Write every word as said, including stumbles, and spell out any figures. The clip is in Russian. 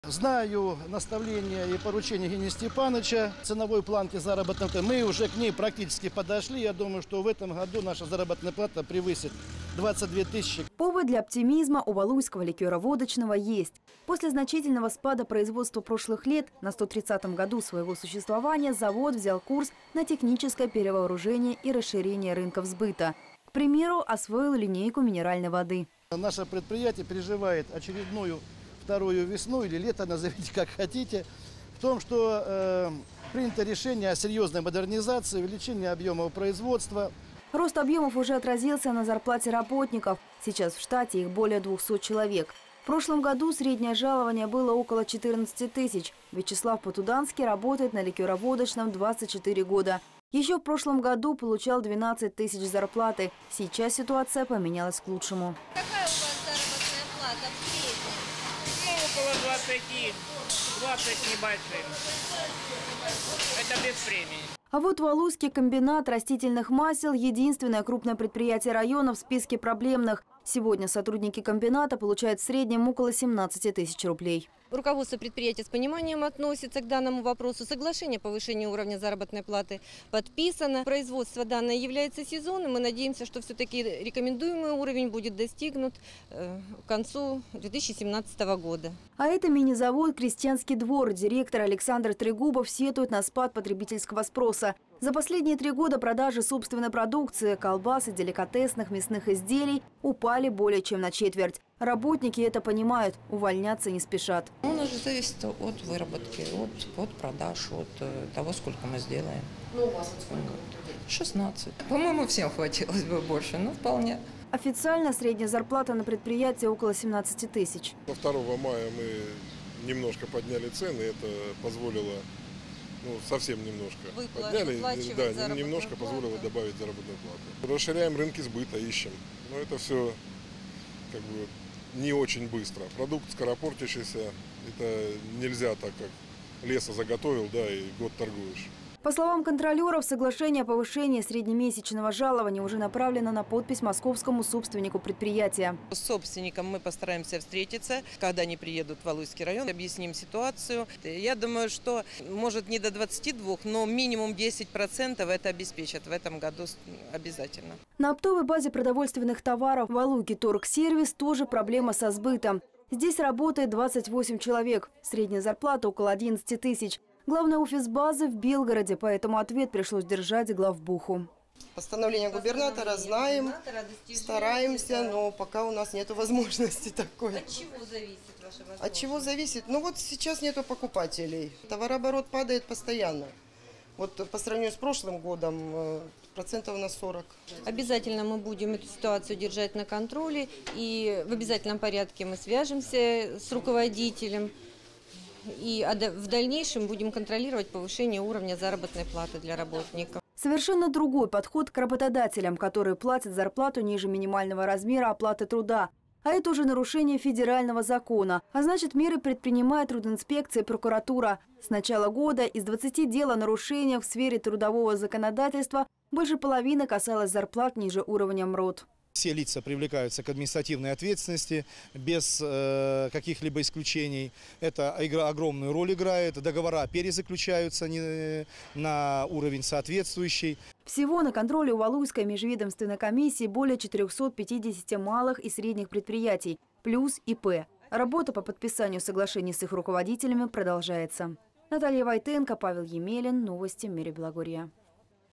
Знаю наставления и поручения Евгения Степановича, ценовой планки заработной платы. Мы уже к ней практически подошли. Я думаю, что в этом году наша заработная плата превысит двадцать две тысячи. Повод для оптимизма у валуйского ликероводочного есть. После значительного спада производства прошлых лет на сто тридцатом году своего существования завод взял курс на техническое перевооружение и расширение рынков сбыта. К примеру, освоил линейку минеральной воды. Наше предприятие переживает очередную вторую весну или лето, назовите как хотите, в том, что э, принято решение о серьезной модернизации, увеличении объемов производства. Рост объемов уже отразился на зарплате работников. Сейчас в штате их более двухсот человек. В прошлом году среднее жалование было около четырнадцати тысяч. Вячеслав Потуданский работает на ликероводочном двадцать четыре года. Еще в прошлом году получал двенадцать тысяч зарплаты. Сейчас ситуация поменялась к лучшему. Какая у вас заработная плата в среднем? Ну, около двадцати, двадцать небольшим. Это без премии. А вот Валуйский комбинат растительных масел – единственное крупное предприятие района в списке проблемных. Сегодня сотрудники комбината получают в среднем около семнадцати тысяч рублей. Руководство предприятия с пониманием относится к данному вопросу. Соглашение о повышении уровня заработной платы подписано. Производство данное является сезонным. Мы надеемся, что все-таки рекомендуемый уровень будет достигнут к концу две тысячи семнадцатого года. А это мини-завод «Крестьянский двор». Директор Александр Трегубов сетует на спад потребительского спроса. За последние три года продажи собственной продукции, колбас и деликатесных мясных изделий упали более чем на четверть. Работники это понимают, увольняться не спешат. У нас же зависит от выработки, от, от продаж, от того, сколько мы сделаем. Ну, у вас вот сколько? шестнадцать. По-моему, всем хватилось бы больше, но вполне. Официально средняя зарплата на предприятии около семнадцати тысяч. Со второго мая мы немножко подняли цены, это позволило, ну, совсем немножко Выплат, подняли, да, немножко плату. позволило добавить заработную плату. Расширяем рынки сбыта, ищем. Но это все как бы не очень быстро. Продукт скоропортящийся, это нельзя так, как леса заготовил, да, и год торгуешь. По словам контролеров, соглашение о повышении среднемесячного жалования уже направлено на подпись московскому собственнику предприятия. С собственником мы постараемся встретиться, когда они приедут в Валуйский район, объясним ситуацию. Я думаю, что может не до двадцати двух, но минимум десять процентов это обеспечат в этом году обязательно. На оптовой базе продовольственных товаров Валуйский торгсервис тоже проблема со сбытом. Здесь работает двадцать восемь человек, средняя зарплата около одиннадцати тысяч. Главная офис-база в Белгороде, поэтому ответ пришлось держать главбуху. Постановление губернатора знаем, стараемся, но пока у нас нет возможности такой. От чего зависит ваша возможность? От чего зависит? Ну вот сейчас нету покупателей. Товарооборот падает постоянно. Вот по сравнению с прошлым годом процентов на сорок. Обязательно мы будем эту ситуацию держать на контроле, и в обязательном порядке мы свяжемся с руководителем. И в дальнейшем будем контролировать повышение уровня заработной платы для работников. Совершенно другой подход к работодателям, которые платят зарплату ниже минимального размера оплаты труда. А это уже нарушение федерального закона. А значит, меры предпринимает трудинспекция и прокуратура. С начала года из двадцати дел о нарушениях в сфере трудового законодательства больше половины касалось зарплат ниже уровня МРОТ. Все лица привлекаются к административной ответственности без э, каких-либо исключений. Это игра, огромную роль играет. Договора перезаключаются не, на уровень соответствующий. Всего на контроле у Валуйской межведомственной комиссии более четырёхсот пятидесяти малых и средних предприятий, плюс И П. Работа по подписанию соглашений с их руководителями продолжается. Наталья Войтенко, Павел Емелин. Новости Мери Белогорья.